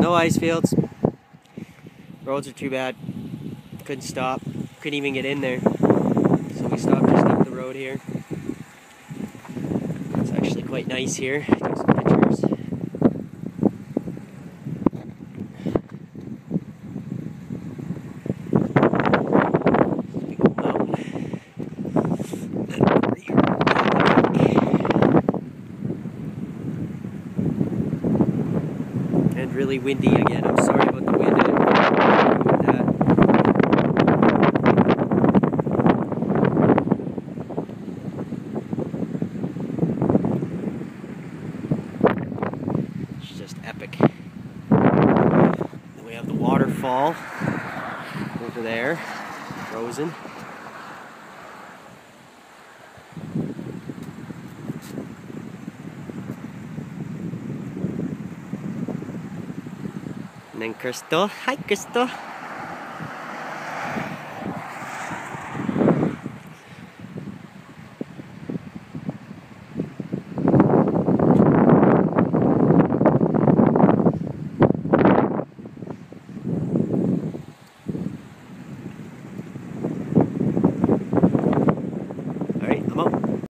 no ice fields. Roads are too bad. Couldn't stop. Couldn't even get in there. So we stopped just up the road here. It's actually quite nice here. Took some pictures. And really windy again. I'm sorry about the wind. I didn't know about that. It's just epic. Then we have the waterfall over there, frozen. And then Crystal. Hi, Crystal.